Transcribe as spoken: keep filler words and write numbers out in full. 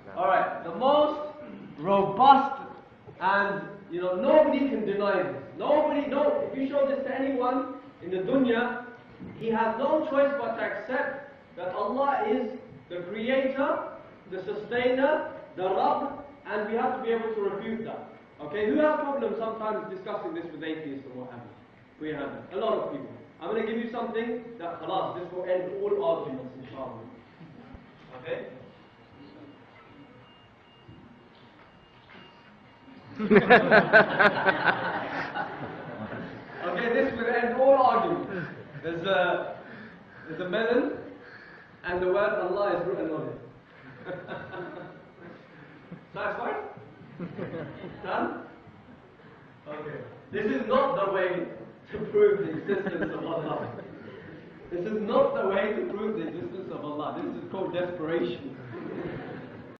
Alright, the most robust, and you know, nobody can deny this. Nobody, no, if you show this to anyone in the dunya, he has no choice but to accept that Allah is the creator, the sustainer, the Rabb, and we have to be able to refute that. Okay, who has problems sometimes discussing this with atheists or what have you? We have a lot of people. I'm going to give you something that, khalas, this will end all arguments, inshallah. Okay? Okay, this will end all arguments. There's a, there's a melon, and the word Allah is written on it. Satisfied? Done? Okay. This is not the way to prove the existence of Allah. This is not the way to prove the existence of Allah. This is called desperation.